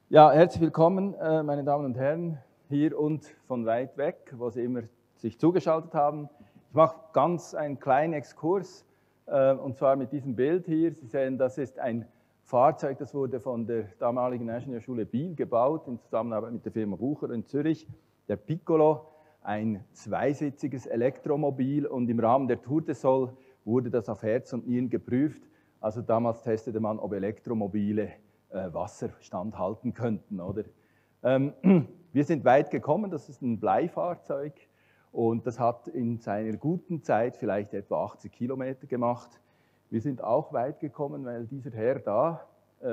Ja, herzlich willkommen, meine Damen und Herren, hier und von weit weg, wo Sie immer sich zugeschaltet haben. Ich mache ganz einen kleinen Exkurs, und zwar mit diesem Bild hier. Sie sehen, das ist ein Fahrzeug, das wurde von der damaligen Ingenieurschule Biel gebaut, in Zusammenarbeit mit der Firma Bucher in Zürich, der Piccolo, ein zweisitziges Elektromobil, und im Rahmen der Tour de Sol wurde das auf Herz und Nieren geprüft. Also damals testete man, ob Elektromobile Wasser standhalten könnten. Oder? Wir sind weit gekommen, das ist ein Bleifahrzeug und das hat in seiner guten Zeit vielleicht etwa 80 Kilometer gemacht. Wir sind auch weit gekommen, weil dieser Herr da,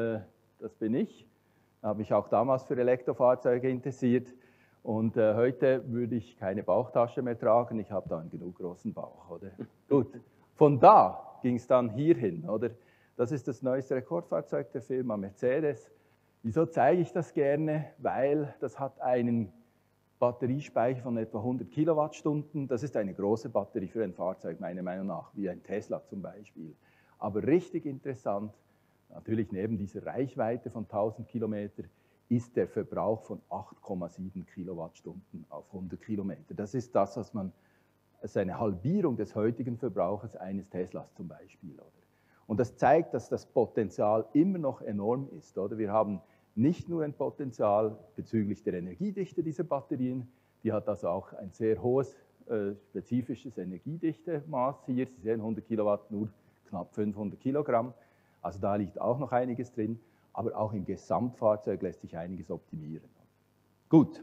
das bin ich, habe mich auch damals für Elektrofahrzeuge interessiert, und heute würde ich keine Bauchtasche mehr tragen, ich habe da einen genug großen Bauch. Oder? Gut, von da ging es dann hierhin. Oder? Das ist das neueste Rekordfahrzeug der Firma Mercedes. Wieso zeige ich das gerne? Weil das hat einen Batteriespeicher von etwa 100 Kilowattstunden. Das ist eine große Batterie für ein Fahrzeug, meiner Meinung nach, wie ein Tesla zum Beispiel. Aber richtig interessant, natürlich neben dieser Reichweite von 1000 Kilometer, ist der Verbrauch von 8,7 Kilowattstunden auf 100 Kilometer. Das ist das, was man, das ist eine Halbierung des heutigen Verbrauchs eines Teslas zum Beispiel. Oder? Und das zeigt, dass das Potenzial immer noch enorm ist. Oder? Wir haben nicht nur ein Potenzial bezüglich der Energiedichte dieser Batterien, die hat also auch ein sehr hohes spezifisches Energiedichtemaß hier. Sie sehen 100 Kilowatt, nur knapp 500 Kilogramm. Also da liegt auch noch einiges drin, aber auch im Gesamtfahrzeug lässt sich einiges optimieren. Gut,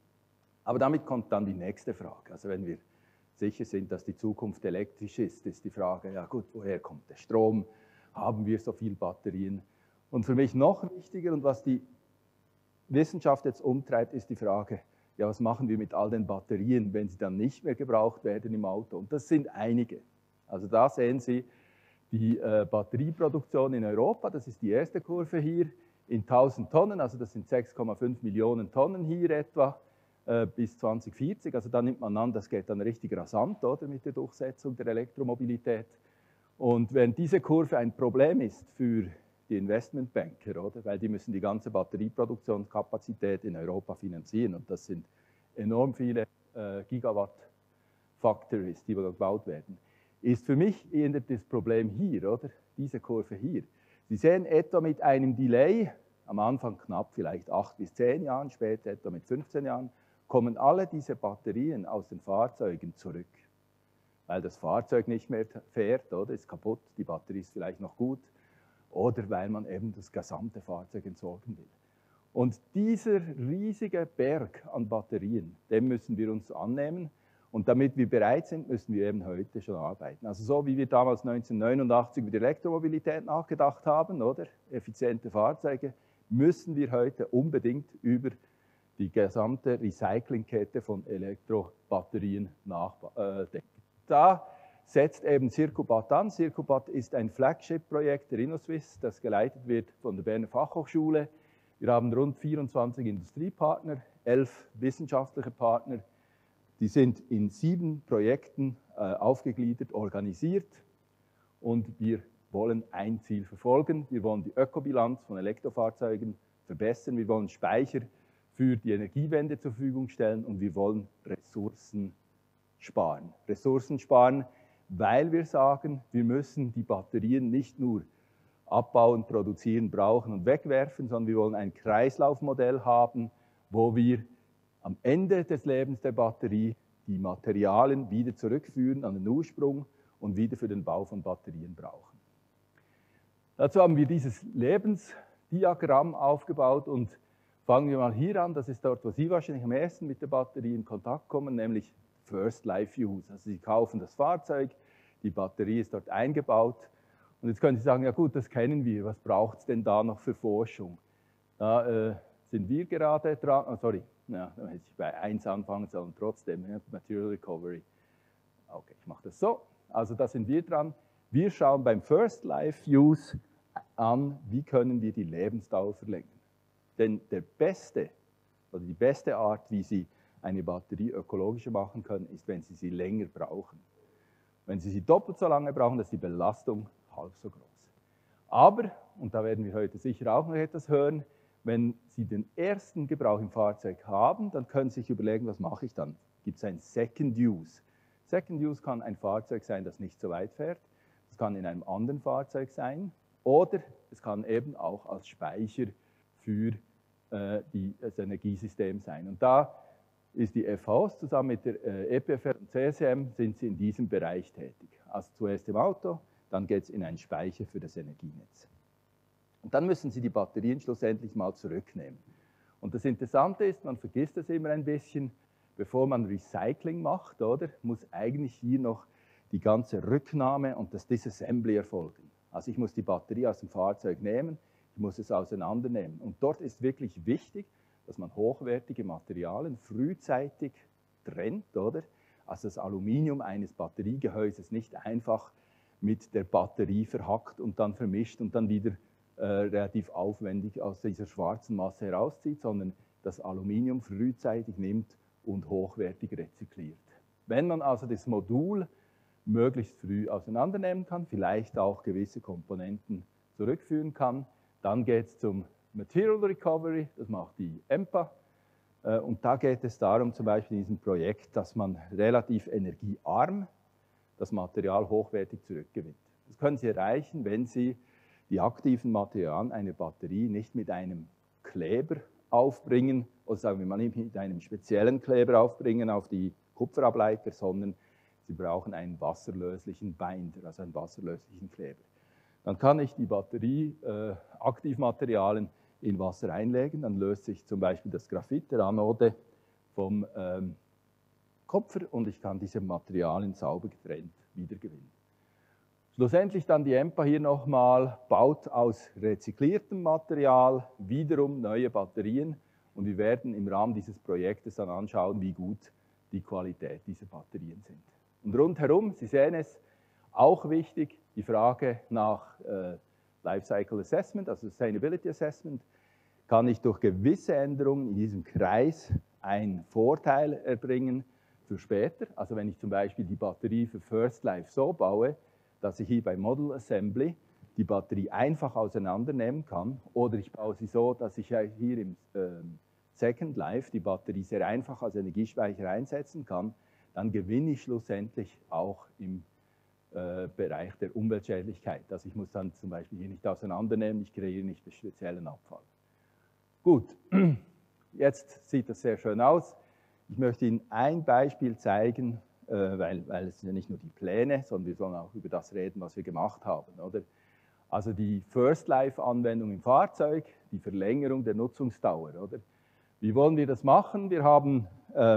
aber damit kommt dann die nächste Frage. Also wenn wir sicher sind, dass die Zukunft elektrisch ist die Frage, ja gut, woher kommt der Strom? Haben wir so viele Batterien? Und für mich noch wichtiger und was die Wissenschaft jetzt umtreibt, ist die Frage, ja, was machen wir mit all den Batterien, wenn sie dann nicht mehr gebraucht werden im Auto? Und das sind einige. Also da sehen Sie die Batterieproduktion in Europa, das ist die erste Kurve hier, in 1000 Tonnen, also das sind 6,5 Millionen Tonnen hier etwa, bis 2040, also da nimmt man an, das geht dann richtig rasant, oder, mit der Durchsetzung der Elektromobilität. Und wenn diese Kurve ein Problem ist für die Investmentbanker, oder, weil die müssen die ganze Batterieproduktionskapazität in Europa finanzieren, und das sind enorm viele Gigawatt-Factories, die gebaut werden, ist für mich eher das Problem hier, oder, diese Kurve hier. Sie sehen etwa mit einem Delay, am Anfang knapp vielleicht 8 bis 10 Jahren, später etwa mit 15 Jahren, kommen alle diese Batterien aus den Fahrzeugen zurück. Weil das Fahrzeug nicht mehr fährt, oder ist kaputt, die Batterie ist vielleicht noch gut, oder weil man eben das gesamte Fahrzeug entsorgen will. Und dieser riesige Berg an Batterien, dem müssen wir uns annehmen. Und damit wir bereit sind, müssen wir eben heute schon arbeiten. Also so wie wir damals 1989 über die Elektromobilität nachgedacht haben, oder effiziente Fahrzeuge, müssen wir heute unbedingt über die gesamte Recyclingkette von Elektrobatterien nachdenken. Da setzt eben Circubat an. Circubat ist ein Flagship-Projekt der InnoSwiss, das geleitet wird von der Berner Fachhochschule. Wir haben rund 24 Industriepartner, 11 wissenschaftliche Partner. Die sind in 7 Projekten aufgegliedert, organisiert, und wir wollen ein Ziel verfolgen. Wir wollen die Ökobilanz von Elektrofahrzeugen verbessern, wir wollen Speicher für die Energiewende zur Verfügung stellen, und wir wollen Ressourcen sparen. Ressourcen sparen, weil wir sagen, wir müssen die Batterien nicht nur abbauen, produzieren, brauchen und wegwerfen, sondern wir wollen ein Kreislaufmodell haben, wo wir am Ende des Lebens der Batterie die Materialien wieder zurückführen an den Ursprung und wieder für den Bau von Batterien brauchen. Dazu haben wir dieses Lebensdiagramm aufgebaut, und fangen wir mal hier an. Das ist dort, wo Sie wahrscheinlich am ersten mit der Batterie in Kontakt kommen, nämlich First Life Use. Also Sie kaufen das Fahrzeug, die Batterie ist dort eingebaut, und jetzt können Sie sagen, ja gut, das kennen wir, was braucht es denn da noch für Forschung? Da sind wir gerade dran, oh, sorry, ja, da hätte ich bei 1 anfangen sollen, trotzdem, ja, Material Recovery. Okay, ich mache das so, also da sind wir dran. Wir schauen beim First Life Use an, wie können wir die Lebensdauer verlängern. Denn der beste, oder die beste Art, wie Sie eine Batterie ökologischer machen können, ist, wenn Sie sie länger brauchen. Wenn Sie sie doppelt so lange brauchen, ist die Belastung halb so groß. Aber, und da werden wir heute sicher auch noch etwas hören, Wenn Sie den ersten Gebrauch im Fahrzeug haben, dann können Sie sich überlegen, was mache ich dann? Gibt es ein Second Use? Second Use kann ein Fahrzeug sein, das nicht so weit fährt. Es kann in einem anderen Fahrzeug sein. Oder es kann eben auch als Speicher für das Energiesystem sein. Und da ist die FHOS zusammen mit der EPFR und CSM sind sie in diesem Bereich tätig. Also zuerst im Auto, dann geht es in einen Speicher für das Energienetz. Und dann müssen Sie die Batterien schlussendlich mal zurücknehmen. Und das Interessante ist, man vergisst das immer ein bisschen, bevor man Recycling macht, oder, muss eigentlich hier noch die ganze Rücknahme und das Disassembly erfolgen. Also ich muss die Batterie aus dem Fahrzeug nehmen, ich muss es auseinandernehmen. Und dort ist wirklich wichtig, dass man hochwertige Materialien frühzeitig trennt, oder? Also das Aluminium eines Batteriegehäuses nicht einfach mit der Batterie verhackt und dann vermischt und dann wieder relativ aufwendig aus dieser schwarzen Masse herauszieht, sondern das Aluminium frühzeitig nimmt und hochwertig rezykliert. Wenn man also das Modul möglichst früh auseinandernehmen kann, vielleicht auch gewisse Komponenten zurückführen kann, dann geht es zum Material Recovery, das macht die EMPA. Und da geht es darum, zum Beispiel in diesem Projekt, dass man relativ energiearm das Material hochwertig zurückgewinnt. Das können Sie erreichen, wenn Sie die aktiven Materialien einer Batterie nicht mit einem Kleber aufbringen, oder sagen wir mal nicht mit einem speziellen Kleber aufbringen auf die Kupferableiter, sondern Sie brauchen einen wasserlöslichen Binder, also einen wasserlöslichen Kleber. Dann kann ich die Batterie, Aktivmaterialien in Wasser einlegen, dann löst sich zum Beispiel das Graphit der Anode vom Kupfer und ich kann diese Materialien sauber getrennt wiedergewinnen. Schlussendlich dann die EMPA hier nochmal, baut aus rezykliertem Material wiederum neue Batterien und wir werden im Rahmen dieses Projektes dann anschauen, wie gut die Qualität dieser Batterien sind. Und rundherum, Sie sehen es, auch wichtig, die Frage nach Lifecycle Assessment, also Sustainability Assessment, kann ich durch gewisse Änderungen in diesem Kreis einen Vorteil erbringen für später. Also wenn ich zum Beispiel die Batterie für First Life so baue, dass ich hier bei Model Assembly die Batterie einfach auseinandernehmen kann, oder ich baue sie so, dass ich hier im Second Life die Batterie sehr einfach als Energiespeicher einsetzen kann, dann gewinne ich schlussendlich auch im Bereich der Umweltschädlichkeit. Also ich muss dann zum Beispiel hier nicht auseinandernehmen, ich kreiere nicht speziellen Abfall. Gut, jetzt sieht das sehr schön aus. Ich möchte Ihnen ein Beispiel zeigen, weil es sind ja nicht nur die Pläne, sondern wir sollen auch über das reden, was wir gemacht haben. Oder? Also die First-Life-Anwendung im Fahrzeug, die Verlängerung der Nutzungsdauer. Oder? Wie wollen wir das machen? Wir haben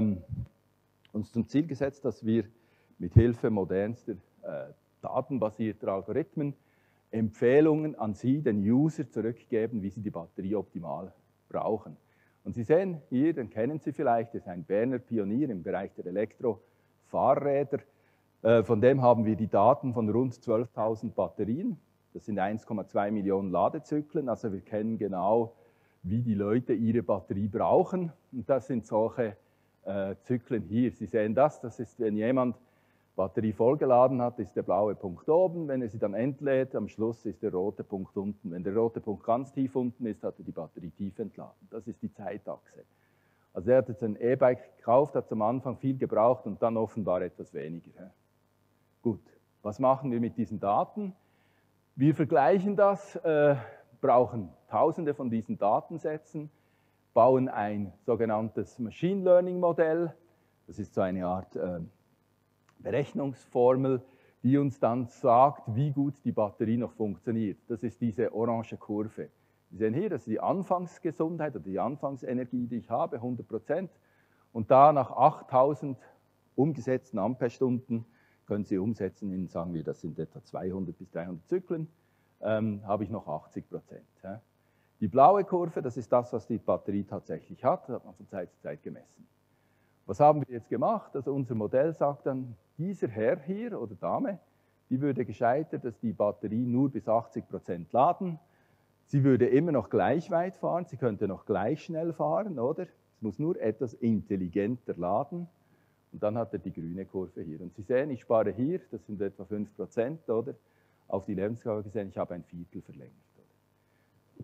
uns zum Ziel gesetzt, dass wir mit Hilfe modernster datenbasierter Algorithmen Empfehlungen an Sie, den User, zurückgeben, wie Sie die Batterie optimal brauchen. Und Sie sehen hier, den kennen Sie vielleicht, das ist ein Berner Pionier im Bereich der Elektrofahrräder. Von dem haben wir die Daten von rund 12.000 Batterien. Das sind 1,2 Millionen Ladezyklen. Also wir kennen genau, wie die Leute ihre Batterie brauchen. Und das sind solche Zyklen hier. Sie sehen das ist, wenn jemand Batterie vollgeladen hat, ist der blaue Punkt oben. Wenn er sie dann entlädt, am Schluss ist der rote Punkt unten. Wenn der rote Punkt ganz tief unten ist, hat er die Batterie tief entladen. Das ist die Zeitachse. Also er hat jetzt ein E-Bike gekauft, hat am Anfang viel gebraucht und dann offenbar etwas weniger. Gut, was machen wir mit diesen Daten? Wir vergleichen das, brauchen Tausende von diesen Datensätzen, bauen ein sogenanntes Machine Learning Modell. Das ist so eine Art Berechnungsformel, die uns dann sagt, wie gut die Batterie noch funktioniert. Das ist diese orange Kurve. Sie sehen hier, das ist die Anfangsgesundheit oder die Anfangsenergie, die ich habe, 100%. Und da nach 8000 umgesetzten Amperestunden, können Sie umsetzen in, sagen wir, das sind etwa 200 bis 300 Zyklen, habe ich noch 80%. Ja. Die blaue Kurve, das ist das, was die Batterie tatsächlich hat, das hat man von Zeit zu Zeit gemessen. Was haben wir jetzt gemacht? Also unser Modell sagt dann, dieser Herr hier oder Dame, die würde gescheitert, dass die Batterie nur bis 80% laden. Sie würde immer noch gleich weit fahren, sie könnte noch gleich schnell fahren, oder? Es muss nur etwas intelligenter laden. Und dann hat er die grüne Kurve hier. Und Sie sehen, ich spare hier, das sind etwa 5%, oder? Auf die Lebensdauer gesehen, ich habe ein Viertel verlängert. Oder?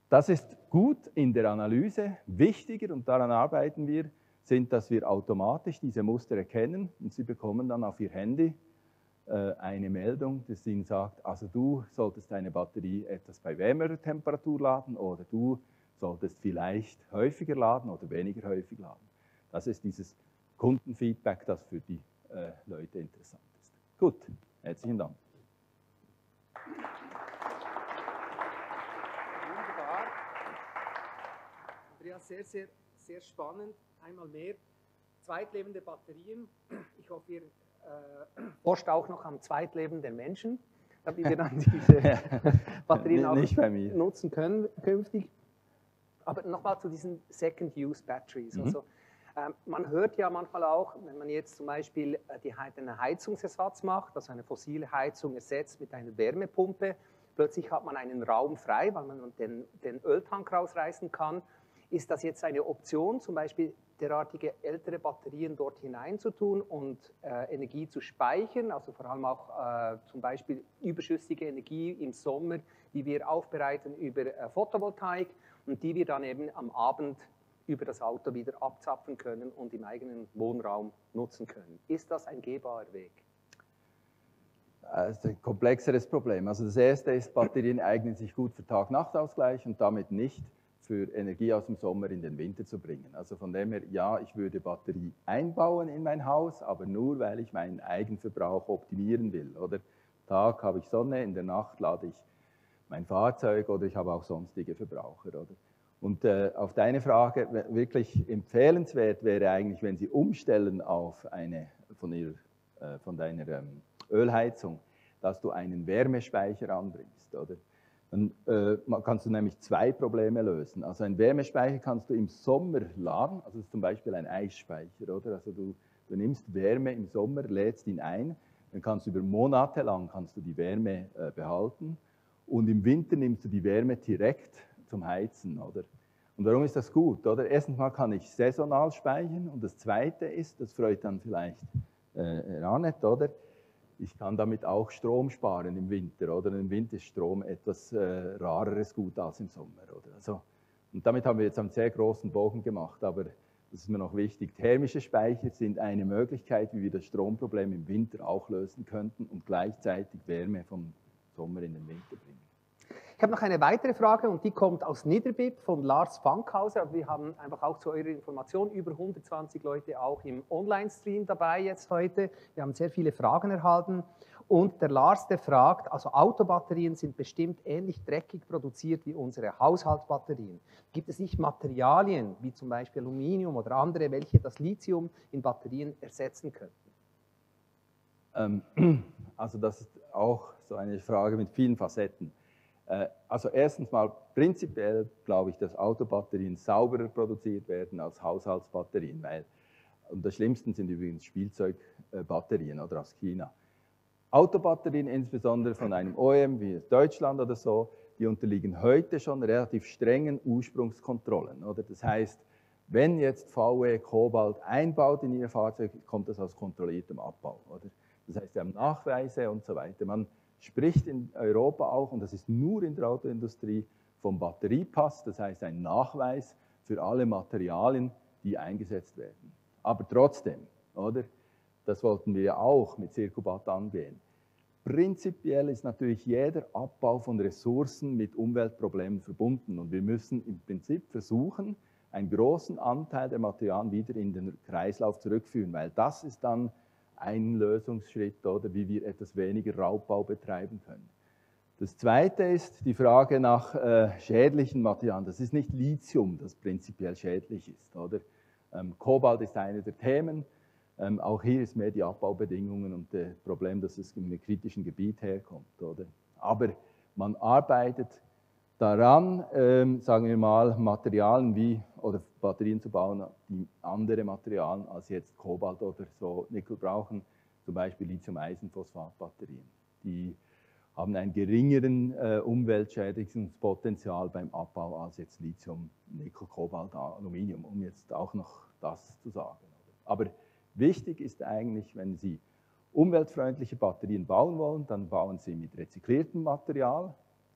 Das ist gut in der Analyse. Wichtiger, und daran arbeiten wir, sind, dass wir automatisch diese Muster erkennen und Sie bekommen dann auf Ihr Handy eine Meldung, das Ihnen sagt, also du solltest deine Batterie etwas bei wärmerer Temperatur laden oder du solltest vielleicht häufiger laden oder weniger häufig laden. Das ist dieses Kundenfeedback, das für die Leute interessant ist. Gut, herzlichen Dank. Wunderbar. Andreas, sehr spannend. Einmal mehr. Zweitlebende Batterien. Ich hoffe, ihr forscht auch noch am Zweitleben der Menschen, damit wir dann diese Batterien auch nutzen können künftig. Aber nochmal zu diesen Second-Use-Batteries. Also, man hört ja manchmal auch, wenn man jetzt zum Beispiel einen Heizungsersatz macht, also eine fossile Heizung ersetzt mit einer Wärmepumpe, plötzlich hat man einen Raum frei, weil man den Öltank rausreißen kann. Ist das jetzt eine Option, zum Beispiel derartige ältere Batterien dort hineinzutun und Energie zu speichern, also vor allem auch zum Beispiel überschüssige Energie im Sommer, die wir aufbereiten über Photovoltaik und die wir dann eben am Abend über das Auto wieder abzapfen können und im eigenen Wohnraum nutzen können. Ist das ein gehbarer Weg? Das ist ein komplexeres Problem. Also das erste ist, Batterien eignen sich gut für Tag-Nacht-Ausgleich und damit nicht für Energie aus dem Sommer in den Winter zu bringen. Also von dem her, ja, ich würde Batterie einbauen in mein Haus, aber nur, weil ich meinen Eigenverbrauch optimieren will. Oder Tag habe ich Sonne, in der Nacht lade ich mein Fahrzeug oder ich habe auch sonstige Verbraucher. Oder? Und auf deine Frage, wirklich empfehlenswert wäre eigentlich, wenn Sie umstellen auf eine von deiner Ölheizung, dass du einen Wärmespeicher anbringst. Oder? Dann kannst du nämlich zwei Probleme lösen. Also einen Wärmespeicher kannst du im Sommer laden, also das ist zum Beispiel ein Eisspeicher, oder? Also du nimmst Wärme im Sommer, lädst ihn ein, dann kannst du über Monate lang die Wärme behalten und im Winter nimmst du die Wärme direkt zum Heizen, oder? Und warum ist das gut, oder? Erstens mal kann ich saisonal speichern und das Zweite ist, das freut dann vielleicht Ranet, oder? Ich kann damit auch Strom sparen im Winter, oder? Im Winter ist Strom etwas rareres Gut als im Sommer, oder? Also, und damit haben wir jetzt einen sehr großen Bogen gemacht, aber das ist mir noch wichtig. Thermische Speicher sind eine Möglichkeit, wie wir das Stromproblem im Winter auch lösen könnten und gleichzeitig Wärme vom Sommer in den Winter bringen. Ich habe noch eine weitere Frage und die kommt aus Niederbipp von Lars Fankhauser. Wir haben einfach auch zu eurer Information über 120 Leute auch im Online-Stream dabei jetzt heute. Wir haben sehr viele Fragen erhalten und der Lars, der fragt, also Autobatterien sind bestimmt ähnlich dreckig produziert wie unsere Haushaltsbatterien. Gibt es nicht Materialien, wie zum Beispiel Aluminium oder andere, welche das Lithium in Batterien ersetzen könnten? Also das ist auch so eine Frage mit vielen Facetten. Also erstens mal, prinzipiell glaube ich, dass Autobatterien sauberer produziert werden als Haushaltsbatterien, und das Schlimmste sind übrigens Spielzeugbatterien oder aus China. Autobatterien, insbesondere von einem OEM wie Deutschland oder so, die unterliegen heute schon relativ strengen Ursprungskontrollen. Oder? Das heißt, wenn jetzt VW Kobalt einbaut in ihr Fahrzeug, kommt das aus kontrolliertem Abbau. Oder? Das heißt, sie haben Nachweise und so weiter. Man spricht in Europa auch, und das ist nur in der Autoindustrie, vom Batteriepass, das heißt ein Nachweis für alle Materialien, die eingesetzt werden. Aber trotzdem, oder? Das wollten wir ja auch mit Circubat angehen. Prinzipiell ist natürlich jeder Abbau von Ressourcen mit Umweltproblemen verbunden und wir müssen im Prinzip versuchen, einen großen Anteil der Materialien wieder in den Kreislauf zurückführen, weil das ist dann ein Lösungsschritt, oder wie wir etwas weniger Raubbau betreiben können. Das Zweite ist die Frage nach schädlichen Materialien. Das ist nicht Lithium, das prinzipiell schädlich ist, oder? Kobalt ist eine der Themen. Auch hier ist mehr die Abbaubedingungen und das Problem, dass es in einem kritischen Gebiet herkommt, oder? Aber man arbeitet daran, sagen wir mal, Materialien oder Batterien zu bauen, die andere Materialien als jetzt Kobalt oder so Nickel brauchen, zum Beispiel Lithium-Eisenphosphat-Batterien. Die haben einen geringeren Umweltschädigungspotenzial beim Abbau als jetzt Lithium, Nickel, Kobalt, Aluminium, um jetzt auch noch das zu sagen. Aber wichtig ist eigentlich, wenn Sie umweltfreundliche Batterien bauen wollen, dann bauen Sie mit rezykliertem Material,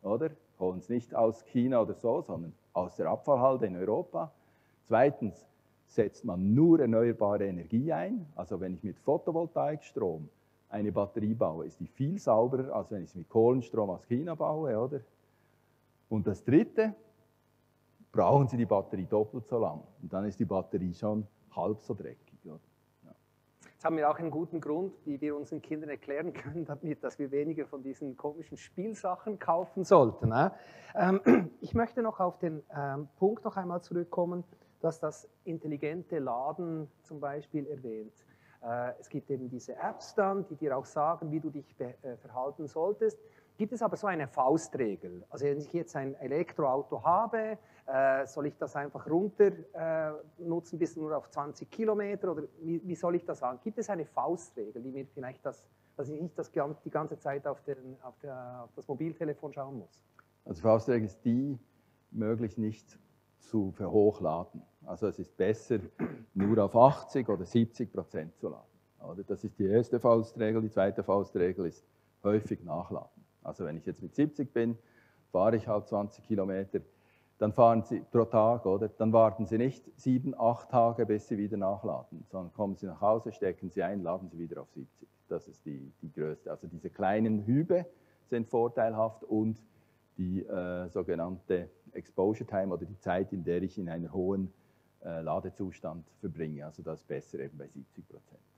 oder? Holen es nicht aus China oder so, sondern aus der Abfallhalde in Europa. Zweitens setzt man nur erneuerbare Energie ein. Also wenn ich mit Photovoltaikstrom eine Batterie baue, ist die viel sauberer, als wenn ich es mit Kohlenstrom aus China baue, oder? Und das Dritte, brauchen Sie die Batterie doppelt so lang. Und dann ist die Batterie schon halb so dreckig, oder? Jetzt haben wir auch einen guten Grund, wie wir unseren Kindern erklären können, damit, dass wir weniger von diesen komischen Spielsachen kaufen sollten. Ne? Ich möchte noch auf den Punkt noch einmal zurückkommen, dass das intelligente Laden zum Beispiel erwähnt. Es gibt eben diese Apps dann, die dir auch sagen, wie du dich verhalten solltest. Gibt es aber so eine Faustregel? Also wenn ich jetzt ein Elektroauto habe, soll ich das einfach runter nutzen bis nur auf 20 Kilometer oder wie soll ich das sagen? Gibt es eine Faustregel, die mir vielleicht dass ich nicht die ganze Zeit auf das Mobiltelefon schauen muss? Also die Faustregel ist die, möglichst nicht zu verhochladen. Also es ist besser, nur auf 80 oder 70% zu laden. Oder? Das ist die erste Faustregel. Die zweite Faustregel ist häufig nachladen. Also wenn ich jetzt mit 70 bin, fahre ich halt 20 Kilometer, dann fahren Sie pro Tag, oder? Dann warten Sie nicht 7, 8 Tage, bis Sie wieder nachladen, sondern kommen Sie nach Hause, stecken Sie ein, laden Sie wieder auf 70. Das ist die größte. Also diese kleinen Hübe sind vorteilhaft und die sogenannte Exposure Time oder die Zeit, in der ich in einem hohen Ladezustand verbringe. Also das ist besser eben bei 70%.